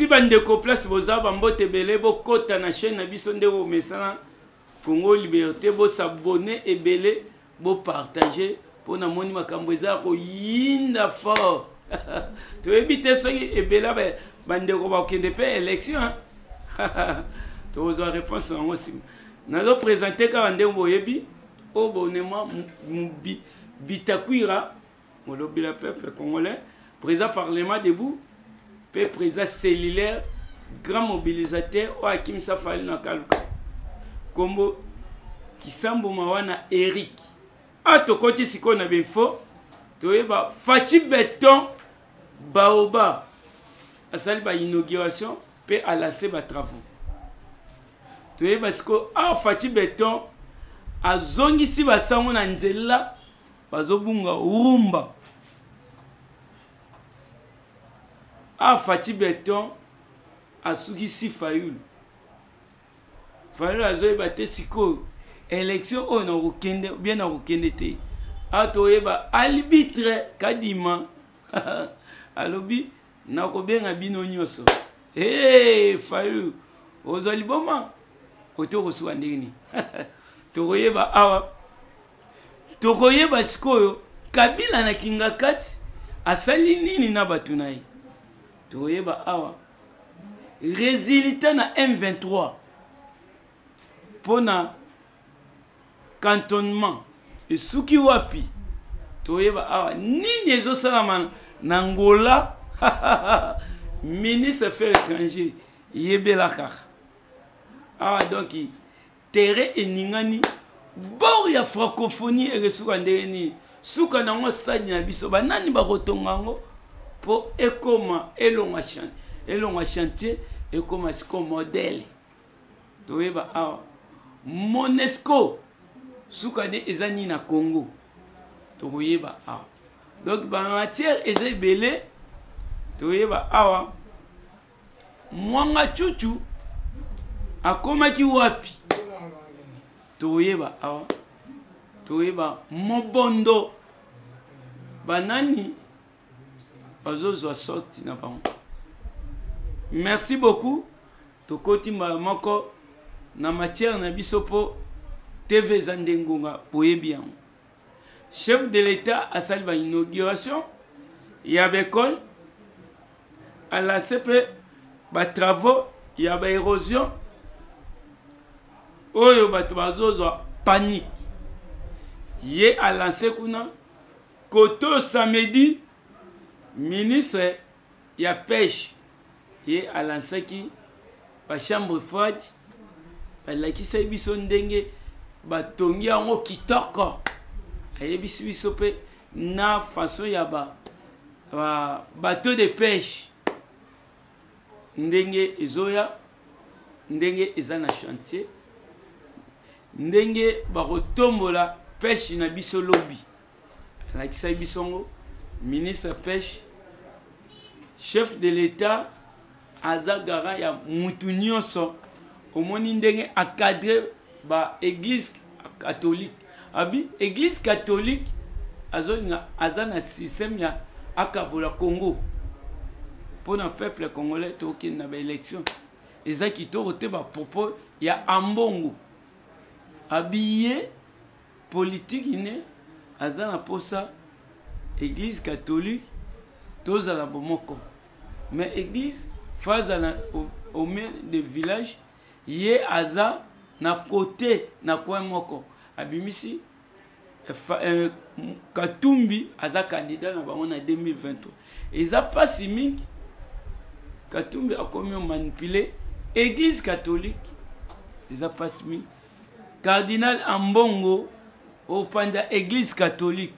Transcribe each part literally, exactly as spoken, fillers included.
merci bandeko place boza bambote belé bokota na chaîne na biso ndeko mesana Congo Liberté bo s'abonner et belé bo partager pour na moni makambo eza ko yinda fort to ebite so e bela bandeko ba kende pe élection to ozo réponse en aussi na do présenter ka ndeko boyebi o bonema mubi bitakwira molobi la peuple congolais président parlement debout pe président cellulaire grand mobilisateur o Hakim Safali na kaluka kombo kisambo mawana Eric ato koti siko na befo toyeba Fati Beton Baoba asali ba inauguration pe a lancé ba travaux toyeba siko a Fati Beton azongisi basango na nzela bazobunga urumba a Fati Beton asukisi Fayulu Fayulu azoyeba te siko élection on a rokende bien na rokende te atoyeba arbitre kadima alobi na kobenga bino nyoso eh Fayulu ozali boma otoko suka ndeni tokoyeba awa tokoyeba sikoyo Kabila na kingakati asali nini na batu na ye tokoyeba awa résultat na M vingt-trois pona cantonnement et suki wapi toyeba awa nini ezo salama na Angola ministre affaires étrangères yebela kaka awa donc terre eningani bor ya francophonie et suka ndeni suka na ngo stade na biso banani ba kotongango po ekoma elonga chantier elonga chantier ekoma siko modèle toyeba awa Monesco soukane ezani na Congo toyeba awa donc ba matière ezé belé toyeba awa mwanga chuchu akoma ki wapi toyeba awa toyeba mobondo banani bazozo sorti na bango. Merci beaucoup tokoti mako na matière na bisopo T V Zandengonga Poebian. Chef de l'État a salé une inauguration. Il y a des écoles. À la C P, des travaux, il y a des érosions. Oh, il y a des panique. Il y a lancé kuna. Koto samedi, ministre, il y a pêche. Il y a lancé qui, la chambre froide, la qui s'est bisondenge. Batongi yango kitoko ayebisi biso pe na façon ya ba ba bateau de pêche ndenge ezoya ndenge ezana chantier ndenge ba rotombola pêche na biso lobby la kisa bisongo ministre pêche chef de l'État azagara ya mutu nyonso omoni ndenge encadrer ba église catholique abi église catholique azolinga azana système ya akabola Congo pour le peuple congolais toki na ba élection ezaki torote ba propos ya ambongo habillé politique ine azana posa église catholique toza la bomoko mais église phase au, au milieu des villages yé aza na côté na coin moko abimisi eh, Katumbi aza candidat na bango na deux mille vingt-trois eza pasi mingi Katumbi a komi manipuler église catholique eza pasi mingi cardinal Ambongo au panda église catholique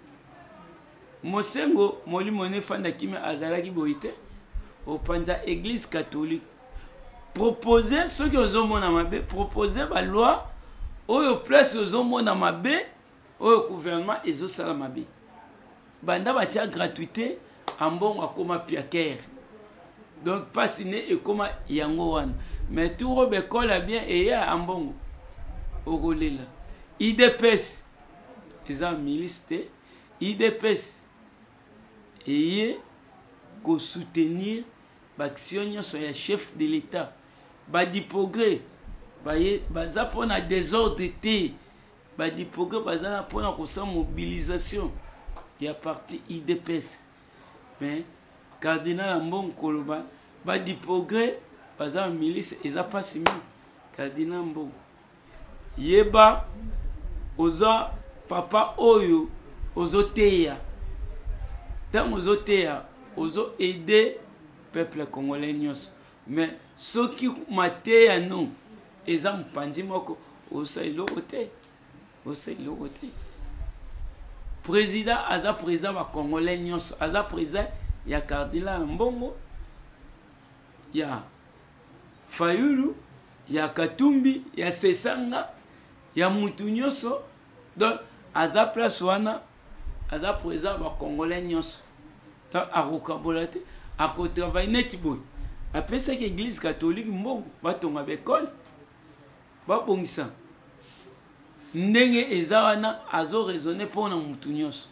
Mosengo molimo ne fanda kimi azalaki boite au panda église catholique proposer ce que aux hommes mabe proposer la loi au place aux hommes mabe au gouvernement et aux salamabe banda batia gratuité en bon akoma piaker donc pas signé et comme yango wan mais tout robe colle bien et ya en bon au rolela I D P S ils ont milité I D P S et ko soutenir baction nyonso ya chef de l'état badi progrès baye baza pona désordre te badi progrès baza na pona kosa mobilisation ya parti I D P S mais cardinal Mbongo koloba badi progrès baza milice eza pasi mi cardinal Mbongo yeba oza papa oyo ozo teya tant ozo teya ozo aider peuple congolais nyos mais soki mateya non eza mpandi moko osai loko te osai loko te président aza président ba congolais nyos aza président ya cardinal Mbongo ya Fayulu ya Katumbi ya Sesanga ya mutu nyonso donc aza place wana aza président ba congolais nyonso ta akokabola te akotravaille neti boy apesa ke église catholique Mbongo batonga bekole babongisa ndenge eza wana azo raisonner pona mutu nyonso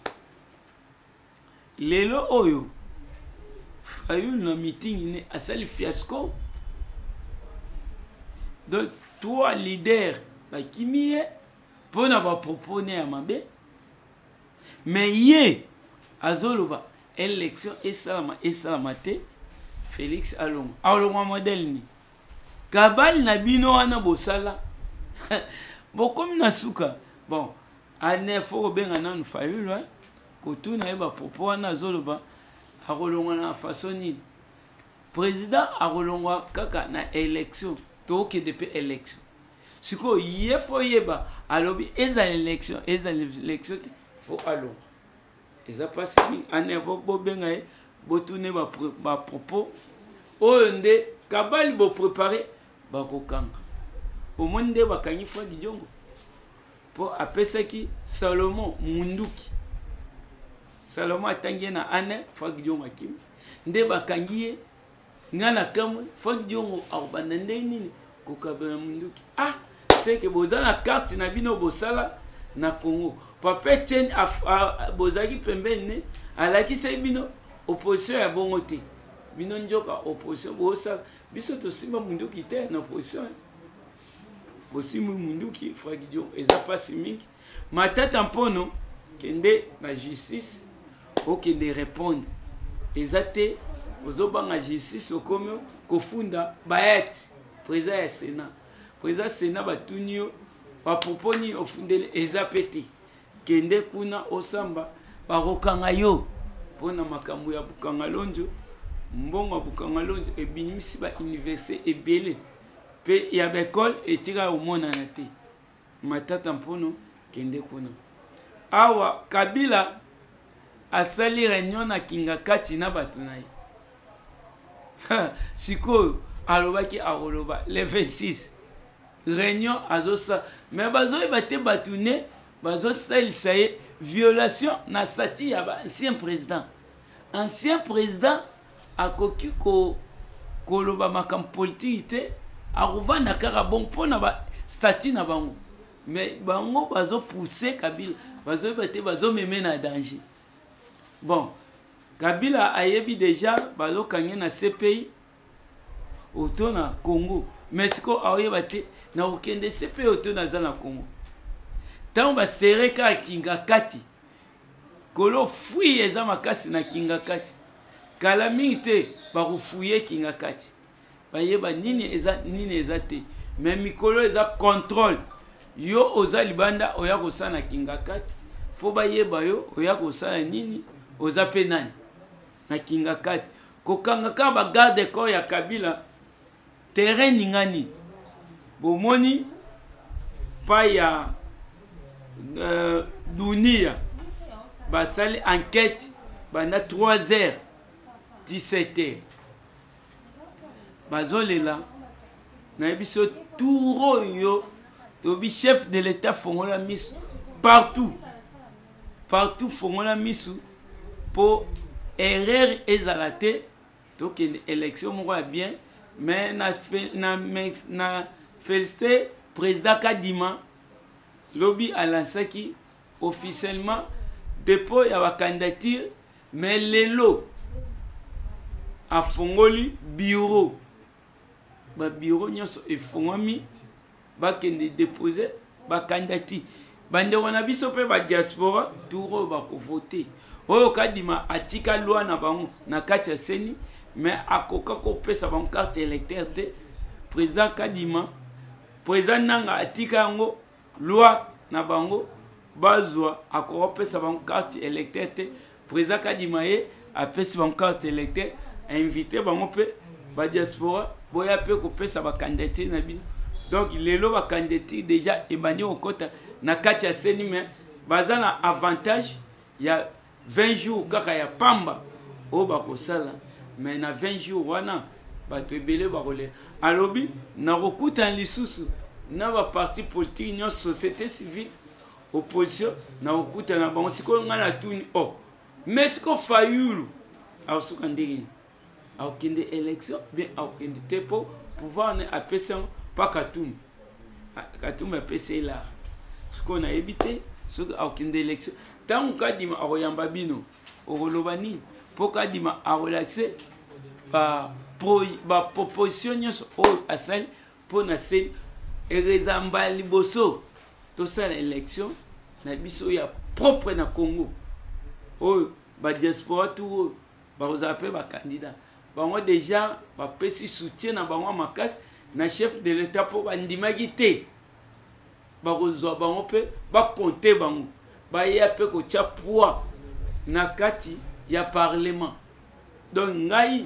lelo oyo Fayulu na meeting ne asali fiasco donc trois leaders bakimiye pona ba proposer ya mabe mais ye azoloba élection esalama esalama te Félix Alongo alongo modèle ni kabali na bino wana bosala bokomi na suka bon ane fo benga nanu Fayulu hein kotuna eba popo wana azoloba akolongwa na façon nini président akolongwa kaka na élection toke depuis élection siko ye fo yeba alobi eza élection eza élection fo alongwa eza pasi ane bo benga e botune ba ba propos oyo nde kabali bo préparer ba kokanga au monde bakanyi fwa Diongo po apesaki Salomon Munduki Salomon atangiye na ane fwa Diongo akimi nde bakangiye ngana kamwe fwa Diongo akobanda nde nini kokabela Munduki ah c'est que boza na carte na bino bosala na Congo papa Etienne bozaki pembeni alaki se bino opposition ya bongo te bino njoka opposition bosala biso to simba Munduki te na opposition bosimu Munduki fwa Diongo eza pasi mingi matata mpono kende na justice okende répondre eza te ozobanga justice okomi kofunda bayet président ya Sénat président Sénat batunio baproponi ofundele eza pete kende kuna osamba bakokanga yo pona makambo ya bukanga lonjo Mbongo bukanga lonjo ebinimisi ba université ebele pe ya bekole etira omona na te matata mpono kende kuna awa Kabila asali réunion na Kingakati na batu na ye sikoyo alobaki akoloba le vingt-six réunion azosa mais bazoyeba te batu ne bazosalisa ye violation na statut ya ba ancien président ancien président akoki ko koloba makambo politique te akovanda kaka bon mpona ba statut na bango mais bango bazo pousser Kabila bazoyeba te bazomeme na danger bon Kabila ayebi déjà balokanye na C P I auto na Congo mais siko aoyeba te na okende C P I auto na za na Congo tant ba sereka Kingakati kolo fui eza makasi na Kingakati kala mingi te bakofuye Kingakati bayeba nini eza nini eza te mais mikolo eza contrôle yo oza libanda oya kosana Kingakati fo bayeba yo oya kosala nini oza pe nani na Kingakati kokanga ka ba garde corps ya Kabila terrain ningani bomoni pa ya euh, dunia basali enquête bana trois heures dix-sept heures bazolela na biso touro yo tobi chef de l'état fongola misu partout partout fongola misu pour erreur ezalate donc élection moko bien mais na na na félicité président Kadima lobby a lancé qui officiellement dépôt ya ba candidature mais lelo afongoli bureau ba bureau nyonso efongwami bakende déposer bakandidati bande wana biso pe ba diaspora turo bakovote oyo kadima atika loi na bango na kati ya seni mais akoka kopesa bango carte électeur te président kadima président nanga atika yango loi na bango bazwa akopesa bango carte électeur te président kadima ye apesi bango carte électeur invité bango pe ba diaspora boya pe kopesa ba candidature na bino donc lelo ba candidature déjà ebandi okota na kati ya seni mais baza na avantage ya vingt jours kaka ya pamba o bakosala mais na vingt jours wana bato ebele bakole alobi na kokuta lisusu na ba parti politique nyo société civile opposition na kokuta na bango sikoyo nga na tuni oh mais siko fayulu aosuka ndenge aokende élection bien aokende te po pouvoir ne apesa pa Katumbi Katumbi apesa la siko na ebite siko aokende élection tangu kadima akoyamba bino okoloba nini po kadima arelaxe ba pro ba proposition nyonso oyo asali po na seni erezamba liboso tosala élection na biso ya propre na Congo oyo ba diaspora tout bakozala pe ba candidat bango déjà bapesi soutien na bango makasi na chef de l'état po bandimaki te bakozwa bango pe bakonte bango baya pe kotia poids na kati ya parlement donc ngai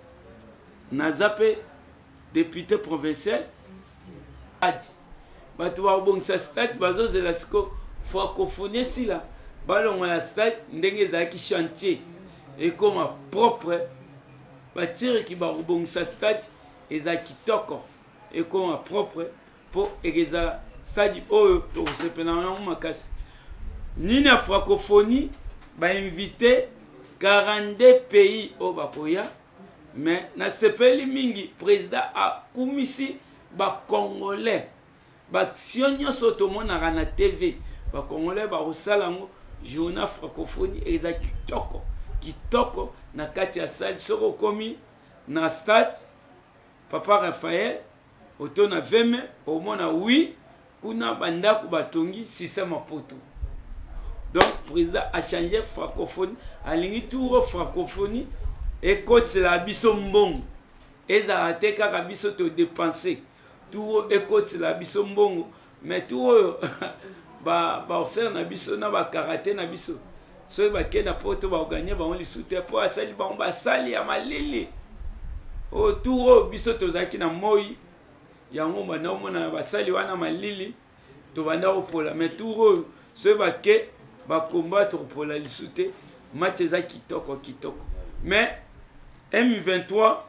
naza pe député provincial adi bato babongisa stade bazozela siko francophonie sila balongola stade ndenge ezalaki chantier ekoma propre batiriki bakobongisa stade eza kitoko ekoma propre po ekeza stade oyo tokosepela yango makasi nini ya francophonie bainvite quarante-deux pays oyo bakoya mais nasepeli mingi président akumisi bacongolais baktio nyonso tomonaka na tv bacongolais bakosala yango journal francophonie eza kitoko kitoko na kati ya sali soki okomi na stade papa Raphaël oto na veme omona wi kuna bandako batongi système mapoto donc président a changé francophonie alingi tour francophonie ekotela biso mbongo ezala te kaka biso to dépenser tour ekotela biso mbongo mais tour ba ba osera na biso na ba karaté na biso so ba kena poto ba gagner ba on li souter po asali ba on ba sali ya malele o tour biso tozaki na moi yango bana omona basali wana malili to banda opola mais tour so ba ke ba combattre pour la lisute match za kitoko kitoko mais M vingt-trois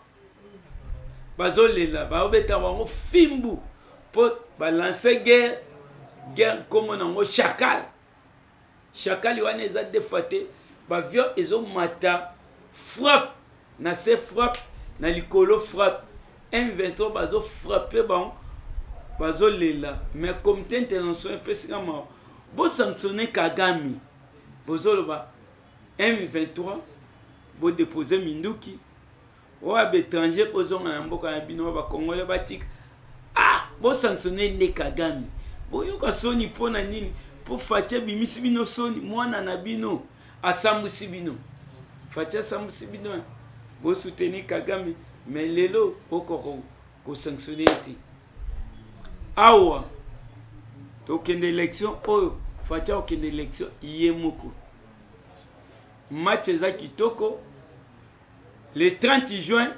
bazolela ba obeta bango fimbu po ba lancer guerre guerre comme nango chacal chacal wana eza defate ba vio ezo mata frappe na se frappe na likolo frappe M vingt-trois bazo frapper bango bazolela mais comité international pesika ma bo sanctionner Kagame bozoloba M vingt-trois bo déposer minduki o ab étranger bozonga na mboka na bino ba congolais batika ah bo sanctionner ne Kagame bo yoka soni pona nini po fatia bimisi bino soni mwana na bino asambusi bino fatia sambusi bino bo soutenir Kagame mais lelo okoko ko sanctionner te awa tokende élection oyo fatia okende élection yemoko match eza kitoko le trente juin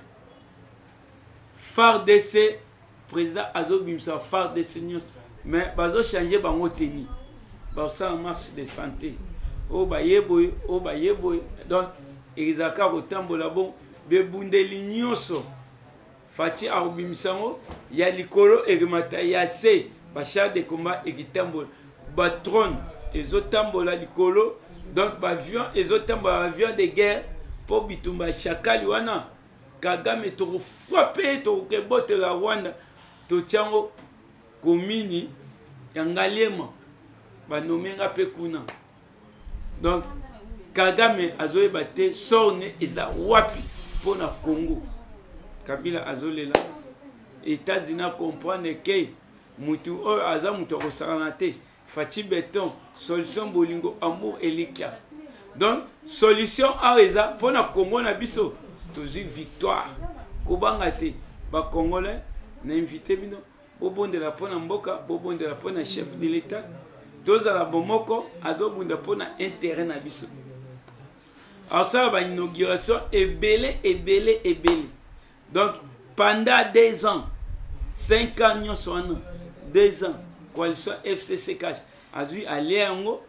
F A R D C président azobimisa F A R D C news mais bazo changer bango teni basala marche de santé o bayeboy o bayeboy donc ezaka kotambola bon bebundeli nyonso fati arubimisango ya likolo erimata ya se bachar de combat ekitambola batron ezotambola likolo donc bavion ezotambola avion de guerre po bitumba chakali wana Kagame to frappé to kebote la Rwanda to tiango komini ya Ngaliema banomenga pe kuna donc Kagame azoyeba te sorne eza wapi pour le Congo. Kabila azolela. États-Unis comprennent que mutu o aza mutu rosaranate. Fati béton, solution bolingo, amour et likia. Donc, solution a eza pour le Congo na biso. Toujours victoire. Kobangate, ba Congolais, na invité bino. Bobonde la pona mboka, bobonde la pona chef de l'État. Toza la bomoko, azobunda pona intérêt na biso. Alors ça, ba inauguration est belé, est belé, est belé. Donc, pendant deux ans, cinq ans, nous sommes deux ans, coalition F C C K, azui allié ango.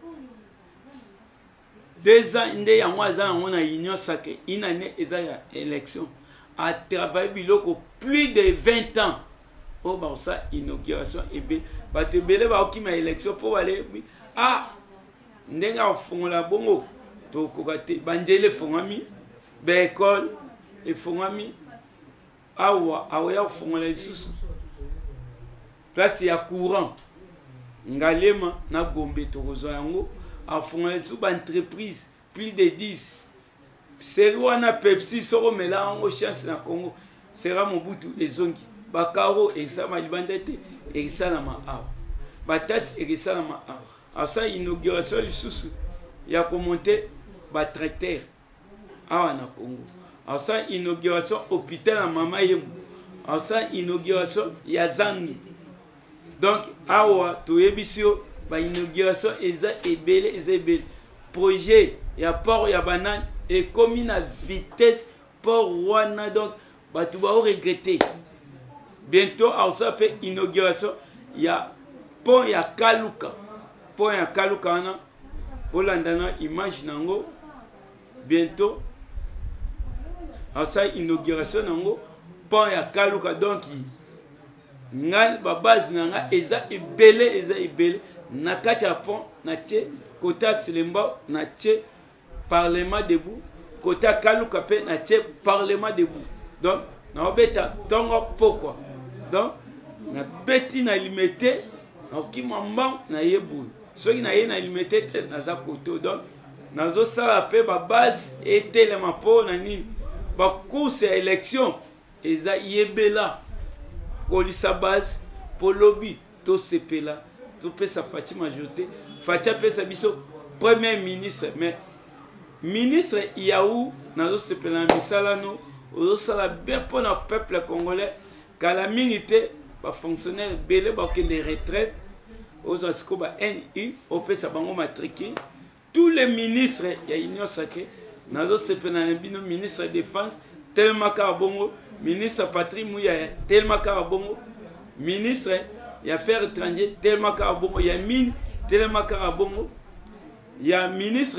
Deux ans, inde ya mwaza on a union sacrée, une année eza ya élection. A travaillé biloko plus de vingt ans. Oh bah ça inauguration et be ba te belé ba okima élection pour aller ah ndenga fongola bongo to kokate banjele fongami be école et fongami awa awa ya fongola lisusu place ya courant ngalema na Gombe to kozo yango a fongola lisusu ba entreprise plus de dix Serwana Pepsi soro mela ngo chance na Congo sera Mobutu ezongi bakaro esama libandete esalama awa batas esalama awa asa inauguration lisusu ya komonter ba tracteur awa na Congo asa inauguration hôpital na mama yemu asa inauguration ya Zangi. Donc awa toyebisio ba inauguration eza ebele eza ebele projet ya port ya banane et comme une vitesse pour wana donc batu ba regretter. Bientôt à ça peut inauguration il y a pont ya Kaluka pont ya Kaluka na Holandana image nango bientôt à ça inauguration nango pont ya Kaluka donc ngal ba base nanga eza ebele eza ebele na kati ya pont na tie kota Selemba na tie parlement debout côté Kaluka pe na tie parlement debout donc na obeta tongo pourquoi donc na beti na limité na kimamba na yebu soki na ye na limité na za koto donc nazo sala pe ba base etelema po na nini ba course ya élection eza yebela kolisa base po lobby to sepela to pesa Fati majorité Fati pesa biso premier ministre mais ministre Yaou nazo sepela misala no ozo sala bien pour le peuple congolais car la minute ba fonctionnaire belé ba ke de retraite aux asko ba N I au pesa bango matriki tous les ministres ya union sacrée nazo sepela bino ministre de défense tellement ka bongo ministre patrie mouya tellement ka bongo ministre ya affaires étrangères tellement ka bongo ya mine tellement ka bongo ya ministre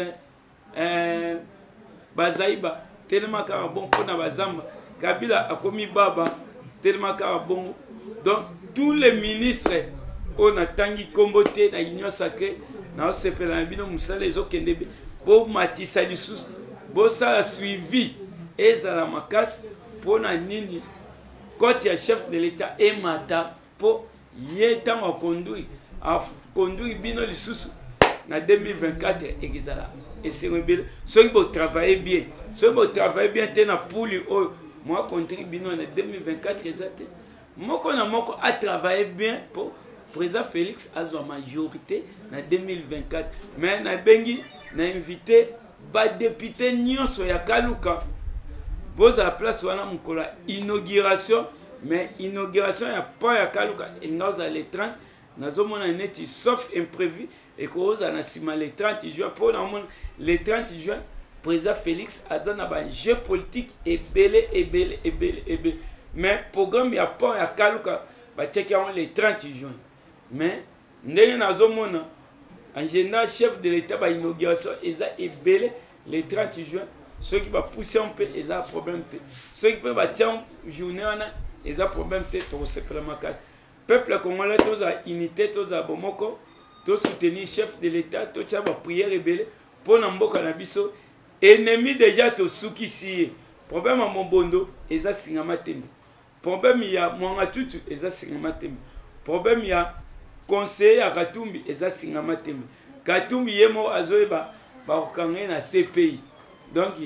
euh Bazaiba tellement ka bon pour na bazamba Kabila akomi baba tellement ka bon donc tous les ministres on a tangi komboté na union sacrée na sepela bino musala ezokende bo matisa lisusu bo sala suivi ezala makasi pour na nini côté ya chef de l'état et mata pour yeta ma conduire a conduire bino lisusu na deux mille vingt-quatre exala et c'est rebelle ceux qui vont travailler bien ceux qui vont travailler bien tena pour lui moi contribuer bino na deux mille vingt-quatre exact moko na moko a travaillé bien pour président Félix a sa majorité na deux mille vingt-quatre mais na bengi na invité ba député nyonso ya Kaluka boza la place wana mukola inauguration mais inauguration ya pas ya Kaluka ingaza les trente nazomona neti sauf imprévu et cause na sima le trente juin pour le trente juin président Félix azana ba jeu politique et belé et belé et belé et belé mais programme ya pas ya Kaluka ba tcheki le trente juin mais ndenge nazomona en général chef de l'état ba inauguration eza et belé le trente juin ceux qui va pousser un peu ils ont problème ceux qui peuvent battre journée on a ils ont problème to sepela makas peuple congolais tous a unité tous a bomoko tous soutenir chef de l'état tous a prière rebelle pour na mboka na biso ennemi déjà to suki si problème à Mobondo ils a singama tembe problème ya mwanga tutu ils a singama tembe problème ya conseiller ya Katumbi ils a singama tembe Katumbi yemo azoeba ba okangé na C P I donc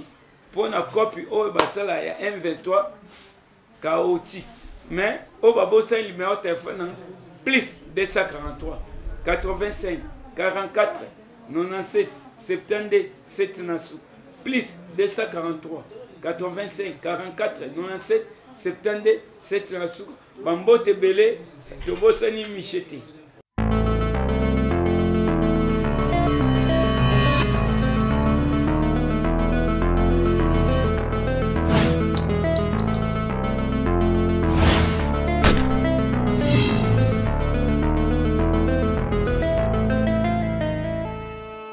pour la copie au basala ya un vingt-trois chaotique mais au babo c'est le numéro de téléphone plus deux cent quarante-trois quatre-vingt-cinq quarante-quatre quatre-vingt-sept soixante-douze sept nassou plus deux cent quarante-trois quatre-vingt-cinq quarante-quatre quatre-vingt-sept soixante-douze sept nassou bambote belé tobosani michete